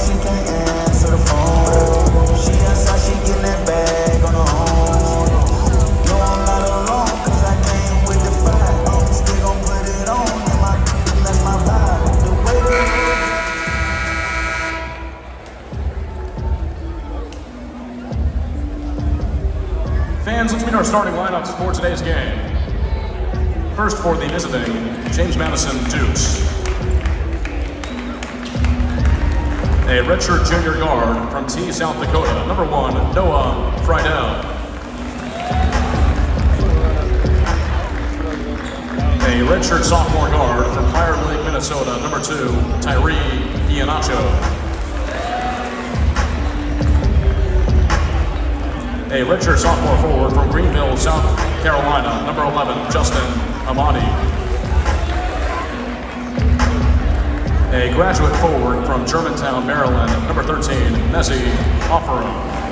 she can't answer the phone. She outside, she getting that bag on her own. No, I'm not alone, cause I came with the fight. I'm still gon' put it on, and that's my vibe. The way Fans, let's meet our starting lineups for today's game. First for the visiting, James Madison Dukes. A redshirt junior guard from T, South Dakota, number 1, Noah Friedel. A redshirt sophomore guard from Fire Lake, Minnesota, number 2, Tyree Iannacho. A redshirt sophomore forward from Greenville, South Carolina, number 11, Justin Amati. A graduate forward from Germantown, Maryland, number 13, Nessie Offera.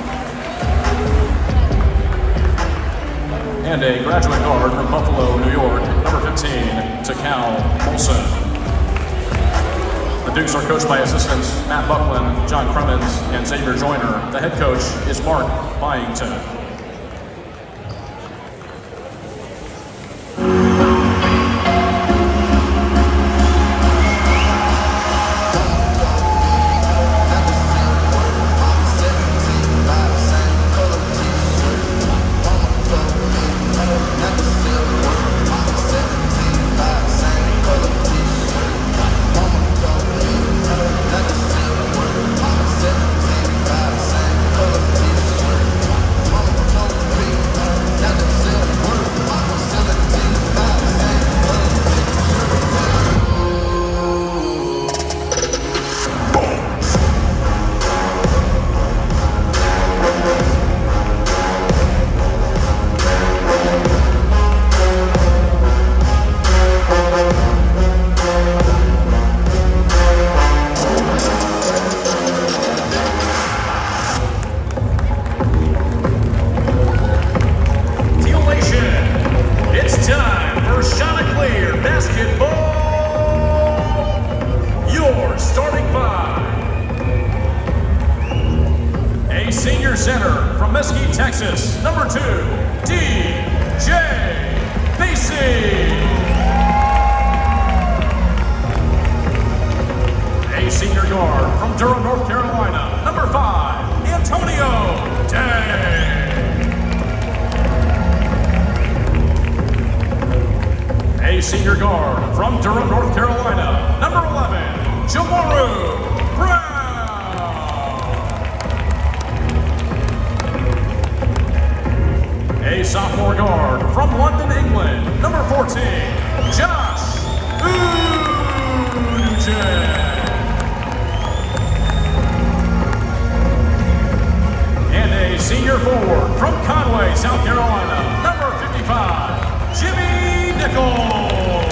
And a graduate guard from Buffalo, New York, number 15, Takal Molson. The Dukes are coached by assistants Matt Buckland, John Cremens, and Xavier Joyner. The head coach is Mark Byington. Senior center from Mesquite, Texas, number 2, DJ Basie. A senior guard from Durham, North Carolina, number 5, Antonio Day. A senior guard from Durham, North Carolina, number 11, Jamaru Brown. A sophomore guard from London, England, number 14, Josh Uduce. And a senior forward from Conway, South Carolina, number 55, Jimmy Nichols.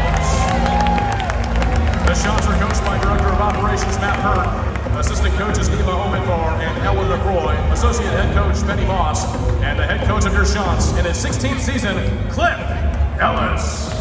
The shots are coached by Director of Operations Matt Hurt, assistant coaches Nima Omidbar and Ellen LaCroix, associate head coach Benny Moss, and the head coach of your shots in his 16th season, Cliff Ellis.